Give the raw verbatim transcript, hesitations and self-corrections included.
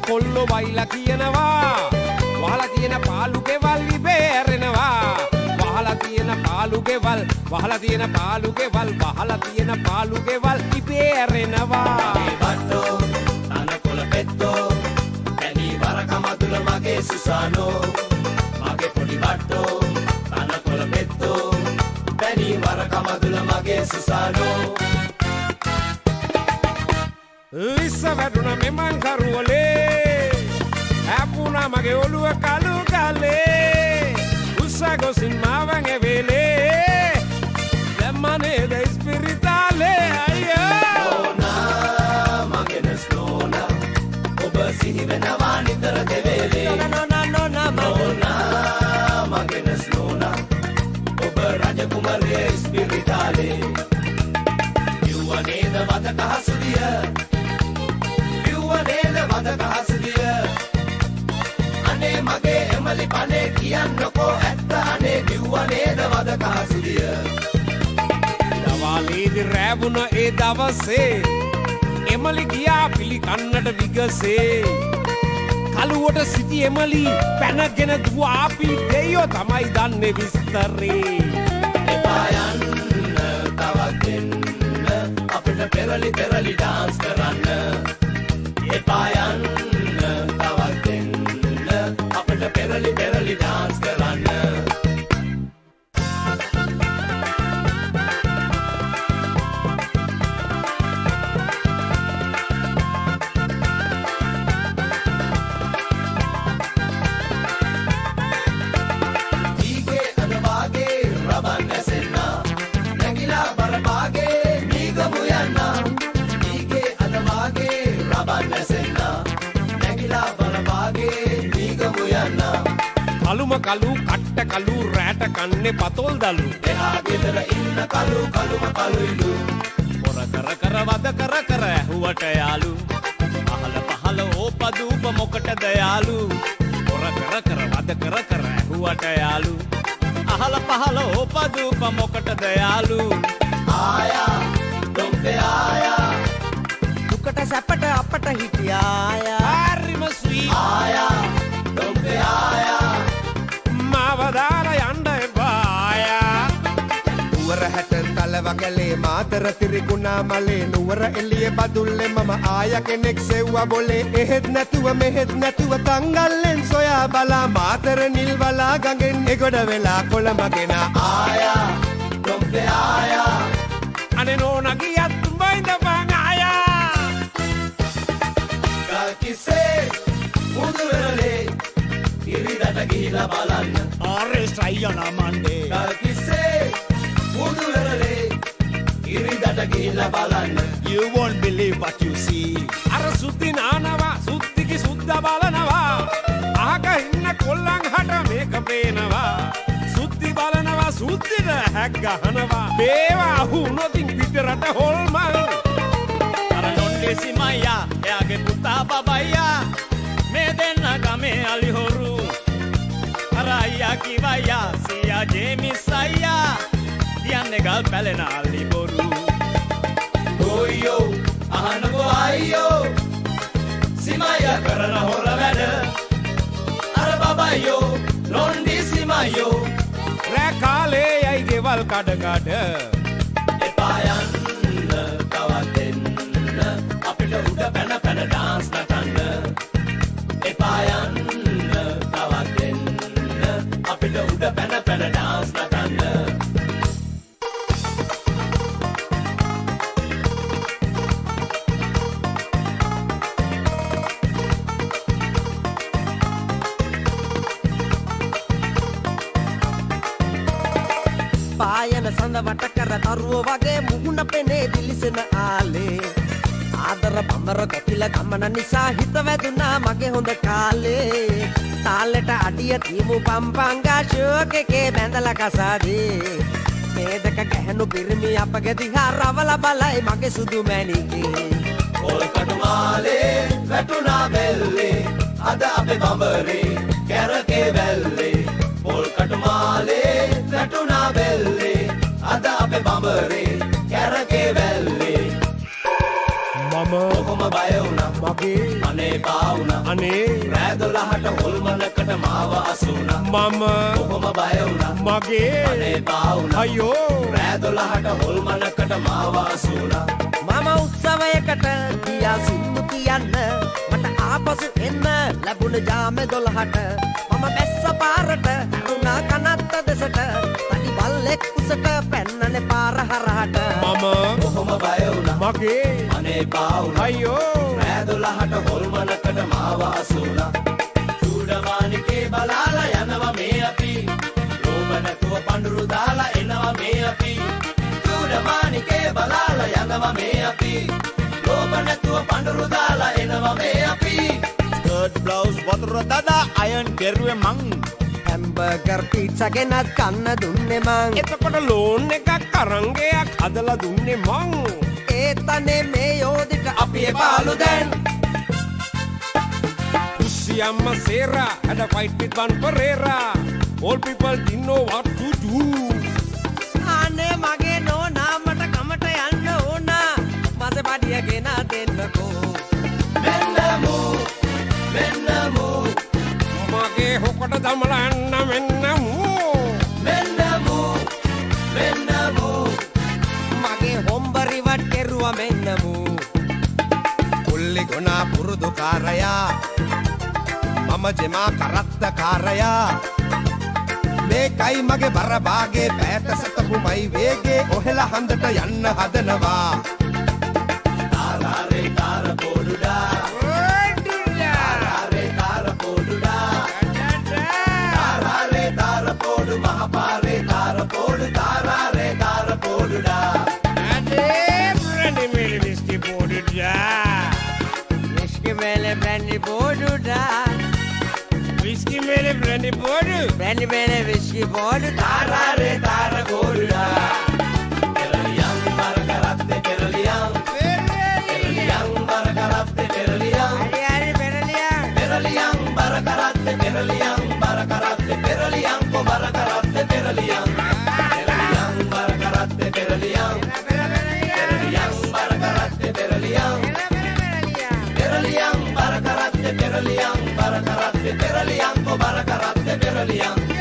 කොල්ලෝ වයිලා කියනවා වහලා තියෙන පාළු ගෙවල් ඉබේරෙනවා වහලා තියෙන පාළු ගෙවල් වහලා තියෙන පාළු ගෙවල් වහලා තියෙන පාළු ගෙවල් ඉබේරෙනවා මේ බට්ටෝ තනකොළ පෙත්තෝ පැණි වරක මදුල මගේ සුසානෝ මගේ පොඩි බට්ටෝ තනකොළ පෙත්තෝ පැණි වරක මදුල මගේ සුසානෝ ලිස්ස වැටුණ මෙමන් කරුවලේ හැපුණා මගේ ඔළුව කළු ගලේ උස්සා ගොසින් මාවන් ඇවේලේ දැම්මනේද ඉස්පිරිතාලේ අයියෝ නෝනා මගේ නෝනා ඔබ සිහි වෙනවා නිතර දෙවේලේ නෝනා නෝනා නෝනා මගේ නෝනා ඔබ රජකුමාරයේ ඉස්පිරිතාලේ යුවනේද වදක හසුදිය යුවනේද වදක හසුදිය අනේ මගේ එමලි පනේ කියන්නකෝ ඇත්ත අනේ යුවනේද වදක හසුදිය දවාලේදි රැවුණ ඒ දවසේ එමලි ගියා පිළිකන්නට විගසේ කලුවට සිටි එමලි පැනගෙන දුවාපි දෙයෝ තමයි දන්නේ විස්තරේ එපා යන්න තවත් දෙන්න අපිට පෙරලි පෙරලි ඩාන්ස් කරන්න එපා යන්න තවත් දෙන්න අපිට පෙරලි පෙරලි ඩාන්ස් කරන්න කලුම කලු කට්ට කලු රැට කන්නේ පතොල් දලු එහා ගෙදර ඉන්න කලු කලුම කලුයිලු පොර කර කර වද කර කර ඇහුවට යාලු අහල පහල ඕපදූප මොකටද යාලු පොර කර කර වද කර කර ඇහුවට යාලු අහල පහල ඕපදූප මොකටද යාලු ආයා දොම්පේ ආයා දුකට සැපට අපට හිටියායා හරිම ස්වීට් ආයා දොම්පේ ආයා මාවදාර යන්න එපායා නුවර හැට තලව කැලේ මාතර තිරිකුණා මලේ නුවර එළියේ බදුල්ලේ මම ආය කෙනෙක් සෙව්වා බොලේ එහෙත් නැතුව මෙහෙත් නැතුව තංගල්ලෙන් සොයා බලා මාතර නිල්වලා ගඟෙන් එගොඩ වෙලා කොළඹගෙන ආයා දොම්පේ ආයා අනේ නෝනා ගියත් බයින්දපන් ආයා ගල් කිසේ මුදු වෙරළේ ඉරිදට ගිහිලා බලන්න ආරේ ස්ටයිලා මණ්ඩේ ගල් කිසේ මුදු වෙරළේ ඉරිදට ගිහිලා බලන්න You won't believe what you see අර සුද්ධි නානවා සුද්ධිකි සුද්ධ බලනවා අහක ඉන්න කොල්ලන් හට මේක පේනවා සුද්ධි බලනවා සුද්ධිද හැක් ගහනවා බේවා වුණොතින් පිටරට හොල්මන් අර නොන්නේ සිමයියා එයාගේ පුතා බබයියා මේ දෙන්න ගමේ අලිහොරු අර අයියා කිවයියා සියා ජේමිස් අයියා තියන්නේ ගල් පැලෙන අලි බොරු ගෝයෝ අහනකෝ අයියෝ සිමයියා කරන හොර වැඩ අර බබයියෝ ලොන්ඩි සිමයියෝ රෑ කාලේ යයි ගෙවල් කඩ කඩ එපා යන්න තවත් දෙන්න අපිට උඩ පැන පැන ඩාන්ස් නටන්න එපා යන්න තවත් දෙන්න අපිට උඩ පැන පැන ඩාන්ස් නටන්න පායන සඳ වට කර තරුව වගේ මුහුණ පෙනේ දිලිසෙන ආලේ ආදර බඹර කැපිල ගමන නිසා හිත වැදුනා මගේ හොඳ කාලේ තාලෙට අඩිය තියමු පම්පංගා ෂෝක් එකේ බැඳලා කසාදේ මේ දෙක ගැහණු පිරිමි අපගේ දිහා රවල බලයි මගේ සුදු මැණිකේ පොල් කටුමාලේ වැටුණා බෙල්ලේ අද අපේ බඹරේ කැරකේ වැල්ලේ පොල් කටුමාලේ වැටුණා බෙල්ලේ අද අපේ බඹරේ කැරකේ වැල්ලේ මම කොහොම බය වුණා මගේ අනේ පාවුණා අනේ රෑ දොළහට හොල්මනකට මාව අසුණා මම කොහොම බය වුණා මගේ අනේ පාවුණා අයියෝ රෑ දොළහට හොල්මනකට මාව අසුණා මම උත්සවයකට ගියා සින්දු කියන්න මට ආපසු එන්න ලැබුණ ජාමේ දොළහට මම බැස්ස පාරට වුණා කනත්ත දෙසට තනි බල්ලෙක් කුසට පැන්නනේ පාර හරහට මම කොහොම බය වුණා මගේ අනේ පාවුණා අයියෝ රෑ දොළහට හොල්මනකට මාව අසුණා චූඩමානිකේ බලාලා යනවා මේ අපි ලෝභ නැතුව පඳුරු දාලා එනවා මේ අපි චූඩමානිකේ බලාලා යනවා මේ අපි ලෝභ නැතුව පඳුරු දාලා එනවා මේ අපි ස්කර්ට් බ්ලවුස් වතුර දාලා අයන් කෙරුවේ මං හැම්බර්ගර් පීට්සා ගෙනත් කන්න දුන්නේ මං එතකොට ලෝන් එකක් අරංගයක් හදලා දුන්නේ මං ඒතනේ මේ යෝධිට අපි එපාලු දැන් Siamma Sera had a fight with Van Pereira. All people didn't know what to do. අනේ මගේ නෝනා මට කමට යන්න ඕන මාසේ පඩිය ගෙන දෙන්නකෝ මෙන්නමු මෙන්නමු මගේ හොකට දමලා යන්න මෙන්නමු මෙන්නමු මෙන්නමු මගේ හොම්බරිවත් කෙරුවා මෙන්නමු පුල්ලි ගොනා පුරුදු කාරයා මම ජෙමා කරත්ත කාරයා මේකයි මගේ බර භාගේ පෑට සතපුමයි වේගේ ඔහෙලා හන්දට යන්න හදනවා තාරාරේ තාර පොඩුඩා තාරාරේ තාර පොඩුඩා තාරාරේ තාර පොඩු මහපාරේ තාර පොඩු තාරාරේ තාර පොඩුඩා අනේ බ්‍රැන්ඩි මේලි විස්කි පොඩුඩා විස්කි මේලේ බ්‍රැන්ඩි බෝඩුඩා විස්කි මේලි බ්‍රැන්ඩි පොඩු බ්‍රැන්ඩි මේලේ විස්කි බෝඩු තාරාරේ තාර පොඩුඩා පෙරලියම් බර කරත්තේ පෙරලියම් පෙරලියම් බර කරත්තේ පෙරලියම් හරි හරි පෙරලියම් පෙරලියම් බර කරත්තේ පෙරලියම් බර කරත්තේ පෙරලියම් කො බර කරත්තේ පෙරලියම් පෙරලියම් බර කරත්තේ පෙරලියම් පෙරලියම් බර කරත්තේ පෙරලියම් පෙරලියම් බර කරත්තේ පෙරලියම් බර කරත්තේ පෙරලියම් කො බර කරත්තේ පෙරලියම්